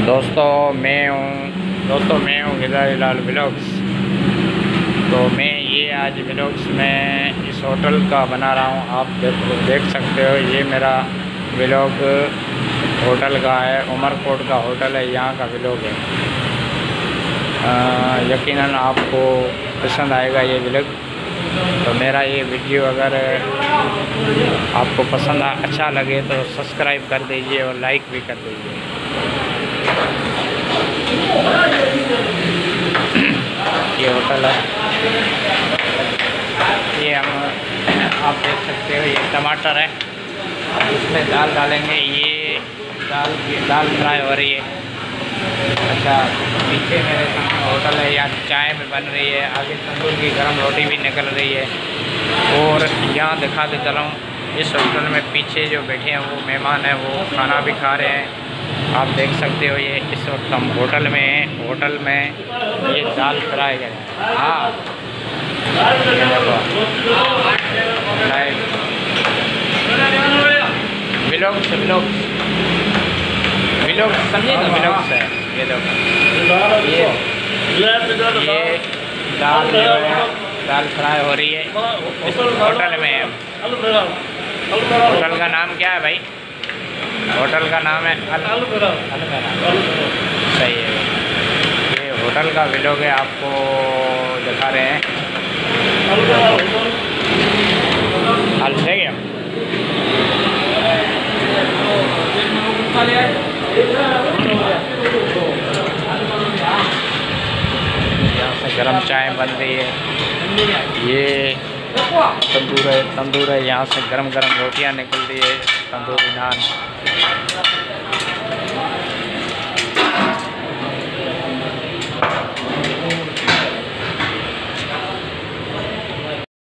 दोस्तों मैं हूँ गिदारीलाल व्लॉग्स। तो मैं ये आज व्लॉग्स में इस होटल का बना रहा हूँ। आप देख सकते हो, ये मेरा व्लॉग होटल का है। उमरकोट का होटल है, यहाँ का व्लॉग है। यकीनन आपको पसंद आएगा ये व्लॉग। तो मेरा ये वीडियो अगर आपको पसंद अच्छा लगे तो सब्सक्राइब कर दीजिए और लाइक भी कर दीजिए। ये होटल है, ये आप देख सकते हो, ये टमाटर है। इसमें दाल डालेंगे। ये दाल फ्राई हो रही है। अच्छा, पीछे मेरे सामने होटल है, यहाँ चाय में बन रही है। आगे तंदूर की गर्म रोटी भी निकल रही है। और यहाँ दिखाते चला हूँ, इस होटल में पीछे जो बैठे हैं वो मेहमान हैं, वो खाना भी खा रहे हैं। आप देख सकते हो, ये इस वक्त हम होटल में हैं। होटल में ये दाल फ्राई है। हाँ, व्लॉग समझे ना, व्लॉग है। ये देखो, ये दाल फ्राई हो रही है इस होटल में। होटल का नाम क्या है भाई? होटल का नाम है अलमेरा। सही है। ये होटल का व्लॉग है, आपको दिखा रहे हैं। हाल से गया यहाँ से गर्म चाय बन रही है। ये तंदूर है। यहाँ से गरम रोटियां निकल रही है, तंदूरी नान।